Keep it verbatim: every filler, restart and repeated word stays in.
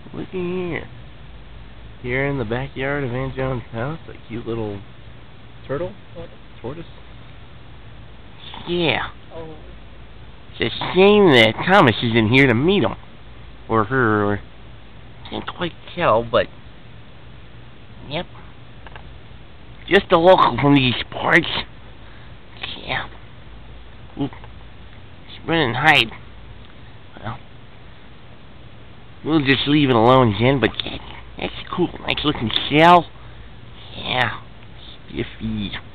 Look here. Here in the backyard of Aunt Joan's house, a cute little turtle? Tortoise? Yeah. Oh. It's a shame that Thomas isn't here to meet him. Or her, or... Can't quite tell, but... Yep. Just a local from these parts. Yeah. Oop. Let's run and hide. Well... We'll just leave it alone, Jen, but... That's cool. Nice looking shell. Yeah. Spiffy.